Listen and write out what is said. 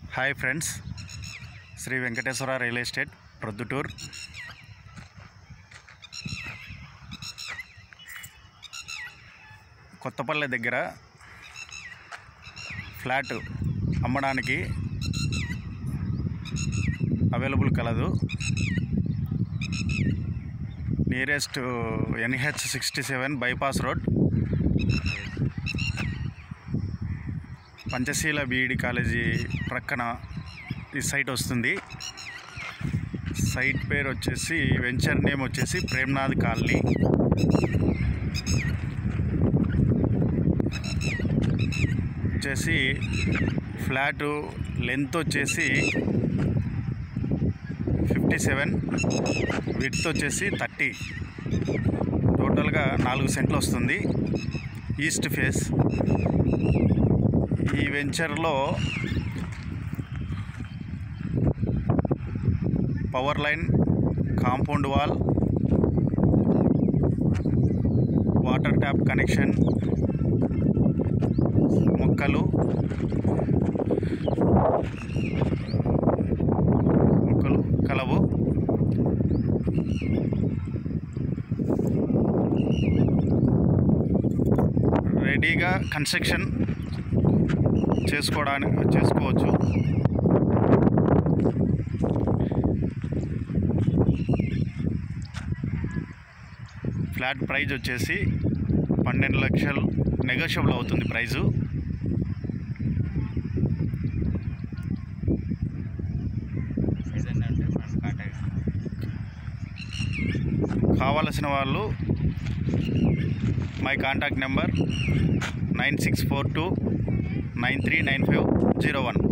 Hi friends, Sri Venkateswara real estate Proddatur. Kothapalle దగ్గర flat అమ్మడానికి available కలదు. Nearest NH67 bypass road, Panchasheela B Ed college ప్రక్కన ఈ సైట్ వస్తుంది. సైట్ పేరు వచ్చేసి, వెంచర్ నేమ్ వచ్చేసి ప్రేమ్నాథ్ కాలనీ. వచ్చేసి ఫ్లాటు లెంత్ వచ్చేసి 57, విడ్త్ వచ్చేసి 30, టోటల్గా 4 సెంట్లు వస్తుంది. East face. ఈ వెంచర్లో power line, compound wall, water tap connection, మొక్కలు కలవు. రెడీగా కన్స్ట్రక్షన్ చేసుకోవచ్చు. ఫ్లాట్ ప్రైజ్ వచ్చేసి 12 లక్షలు, నెగోషియబుల్ అవుతుంది ప్రైజు. కావలసిన వాళ్ళు మై కాంటాక్ట్ నెంబర్ 9642939501.